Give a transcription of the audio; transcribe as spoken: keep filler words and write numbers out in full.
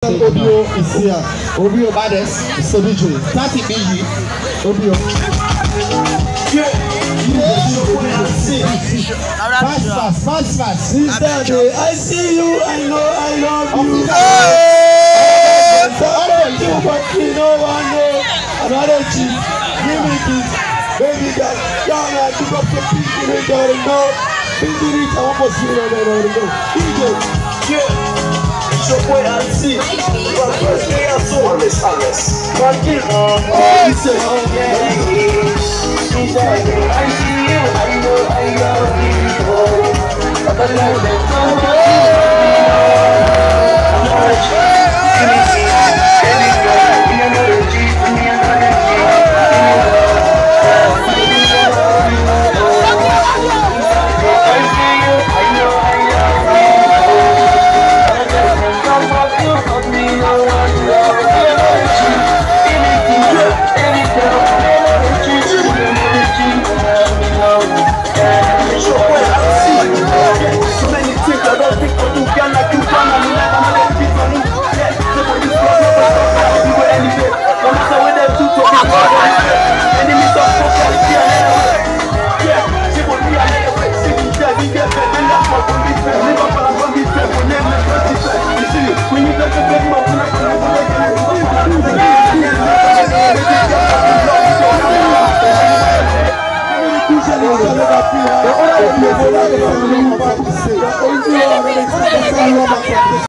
S L O B O is here. O B O Bades, it's a D J. thirty B G. O B O. Fast, fast, fast, fast. Sister Day, I see you, I know, I love you. Sorry, you, but you know one day. Another chief, give me this. Baby girl, young man, pick up your feet, you ain't got to know. Busy rich, I want to see you, I don't know. D J, yeah. It's your boy Alse. But first day I saw Alse, Alse. Frankie, oh, he said, oh, yeah. Sister Day, I see you, I know, I love you. But I love you.